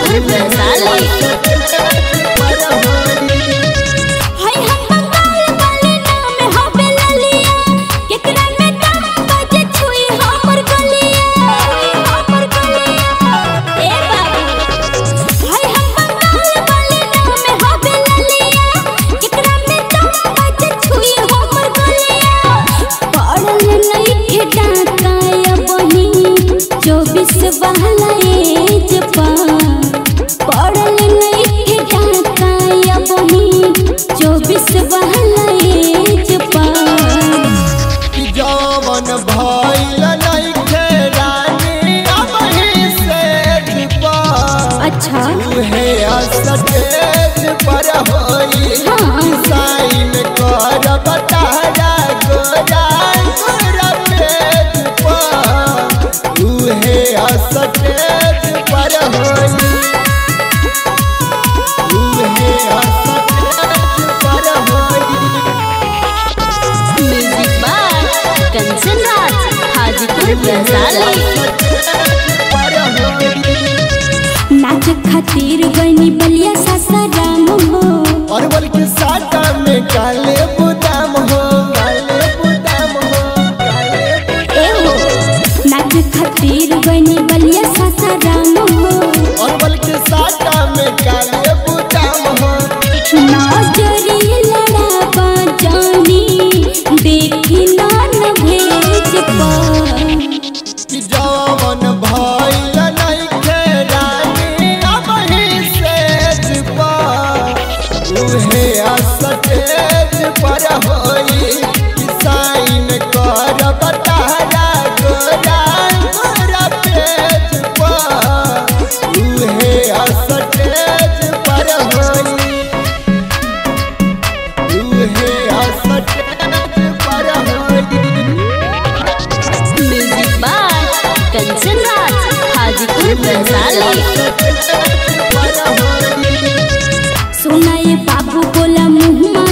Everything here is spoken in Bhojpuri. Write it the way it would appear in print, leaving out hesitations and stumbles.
हाजीपुर वैशाली। अच्छा स्टेज पर होई साइन कर बताया गोरा गोरा पेज पर उहे स्टेज पर होई उहे स्टेज पर होई। Music by Kanchan Raj Hajipur Vaishali. नाच खातिर बनी बलिया सासाराम हो और बल्कि साटा में काले बुदाम हो काले बुदाम हो काले हो। नाच खातिर बनी बलिया सासाराम हो और बल्कि साटा में काले बुदाम हो। नजरी लड़ाबा जानी देखी ना न भेज पा कि जवन भइल नहीं खेरानी अब ही सेज पर उहे स्टेज पर होई साइन कर बताया गोरा गोरा पेज पर उहे स्टेज पर होई उहे स्टेज पर होई। Music by Kanchan Raj Hajipur Vaishali. सुनाए बाबू बोला मुँह